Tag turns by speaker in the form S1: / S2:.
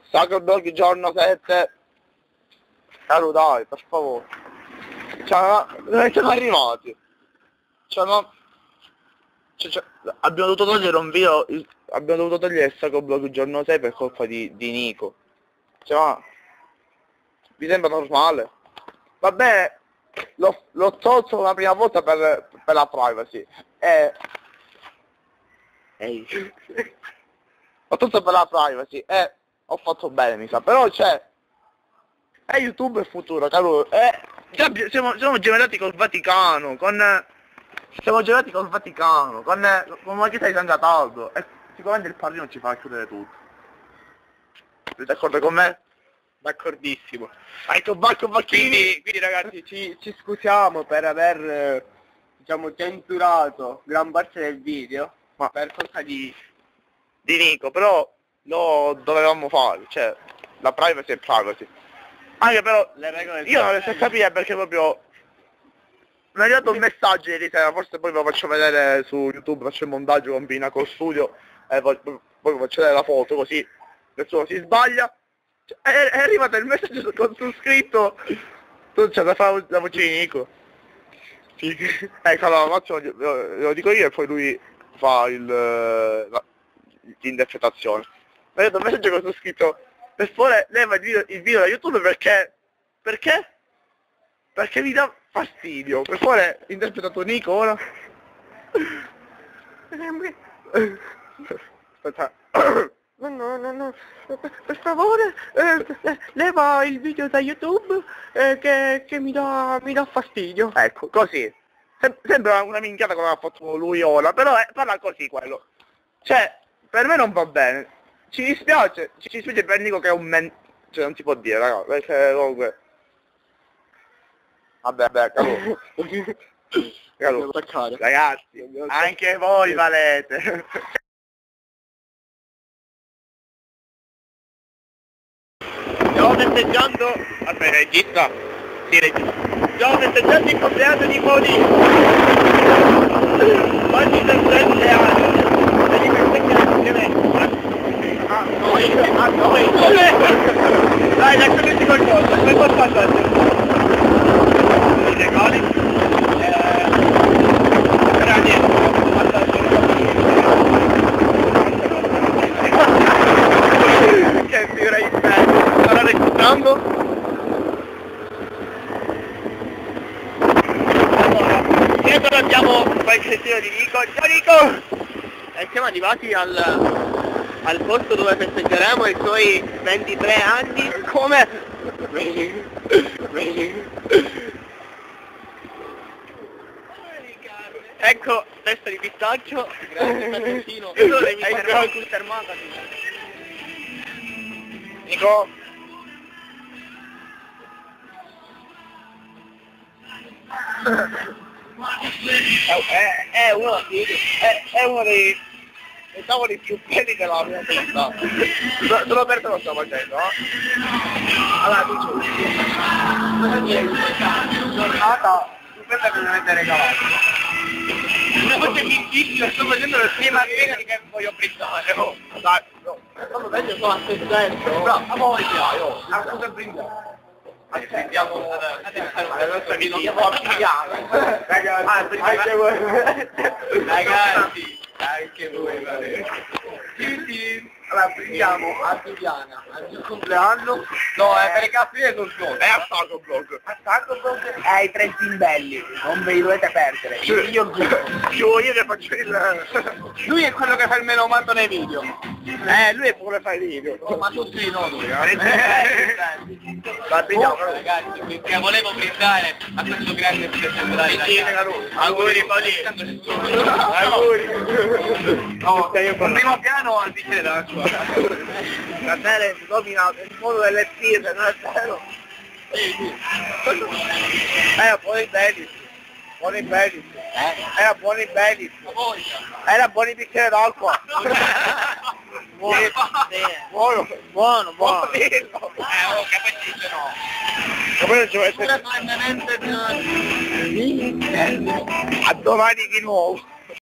S1: Sacro Blog giorno 7. Caro dai, per favore. Cioè, dove siamo arrivati? Cioè, no... abbiamo dovuto togliere un video, abbiamo dovuto togliere il Sacro Blog giorno 6 per colpa di Nico. Cioè, ma... vi sembra normale? Vabbè, l'ho tolto la prima volta per la privacy. Ehi. Ho tolto per la privacy e ho fatto bene, mi sa. Però c'è... è YouTube il futuro, caro. Siamo generati col Vaticano, siamo generati col Vaticano, con la chiesa di San Cataldo. E sicuramente il padrino ci fa chiudere tutto. Siete d'accordo con me? D'accordissimo.
S2: Quindi ragazzi ci scusiamo per aver diciamo censurato gran parte del video,
S1: ma
S2: per colpa di
S1: Nico, però lo dovevamo fare, cioè la privacy è privacy. Anche però
S2: le regole
S1: io non riesco a capire perché proprio mi è arrivato un messaggio ieri sera, forse poi ve lo faccio vedere su YouTube, faccio il montaggio con Pinnacle Studio e poi vi faccio vedere la foto così nessuno si sbaglia. È arrivato il messaggio con su scritto tu c'è da fare la voce di Nico. Ecco, allora Massimo lo dico io e poi lui fa l'interpretazione. Mi ha detto il messaggio con su scritto per favore leva il video da YouTube perché mi dà fastidio. Per favore interpretato Nico ora. Aspetta.
S2: No, per favore, leva il video da YouTube che mi dà fastidio.
S1: Ecco, così. Sembra una minchiata come ha fatto lui ora, però parla così quello. Cioè, per me non va bene. Ci dispiace per Nico che è un cioè non si può dire, raga, perché comunque... Vabbè, ragazzi, anche voi valete. Stiamo festeggiando... Aspetta, regista? Sì, regista. Stiamo festeggiando il compleanno di Moni. Oggi per 7 anni. E li festeggiamo insieme. A noi. Dai, racconti qualcosa. Come può passare? I regali? Però niente. Che figura di me. Sta registrando? Allora, dietro abbiamo il sentino di Nico. Ciao Nico! E siamo arrivati al posto dove festeggeremo i suoi 23 anni. Come? Ecco, testa di pistacchio. Grazie Patentino. Hai fermata. Nico. È uno dei tavoli più belli della mia vita. Solo per te lo sto facendo, no? Allora giornata stupenda che mi avete regalato. Una cosa che insisto, sto facendo la prima vita che voglio brindare, oh. Dai, no, sono meglio sono attento. Bravo, a voglia, io. A cosa brindare? Andiamo alla nostra vita ragazzi, anche voi allora prendiamo a Giuliana al suo compleanno. No, per i cazzi non so, è a Sacro Blog. A Sacro Blog è ai 3 belli, non ve li dovete perdere. Io che faccio lui è quello che fa il menomato nei video. Lui è quello che fa i video. Ma tutti no,
S2: ragazzi, perché volevo brindare a questo grande presentazione.
S1: Auguri Paolino. Auguri. No, il primo piano al bicchiere d'acqua. La tele domina il mondo delle birre, non è vero? Buoni belli. Buoni belli. Era buoni belli. Era buoni bicchiere d'acqua. Buono. Capito no. Come ci vuoi essere? A domani di nuovo.